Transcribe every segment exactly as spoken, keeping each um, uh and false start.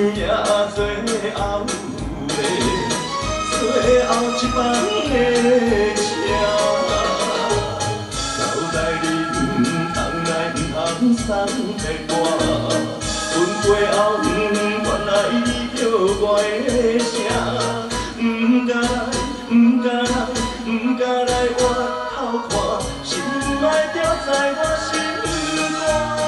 也做后的，最后一班的车。交代你唔通来，唔通送别我，阮背后唔愿来你叫我的声，唔敢来，唔敢来，唔敢来我头看，心爱着在我心肝。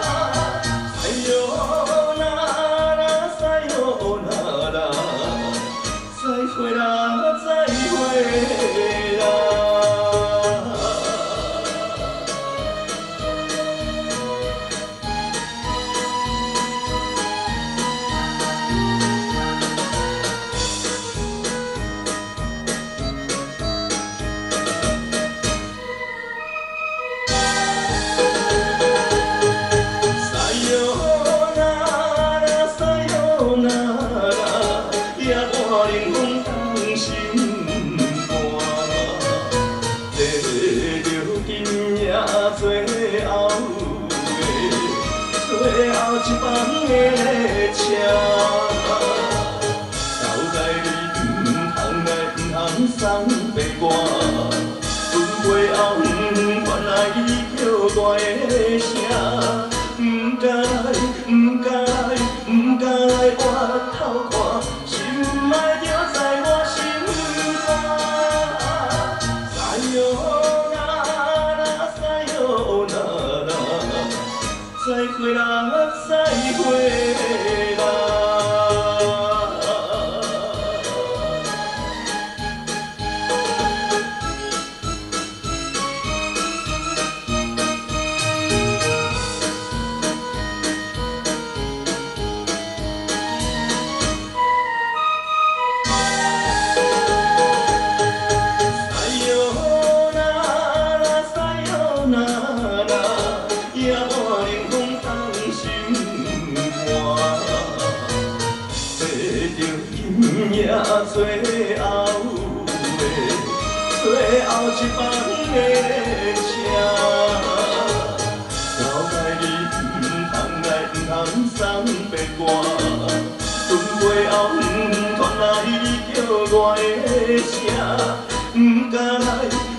再会啦，再会啦。塞哟那拉，塞哟那拉，也我灵魂。 心肝，坐着今夜最后的，最后一班的车。交代你唔通来，唔通送别我，阮背后唔愿来你叫我的声，唔敢来，唔敢来，唔敢来我头看，心爱着在我。 再会啦，再会啦。塞哟那拉，塞哟那拉，也我灵魂。 今夜最后的，最后一班的车，交代你唔通来，唔通送别我，阮背后唔愿来你叫我的声，唔敢来。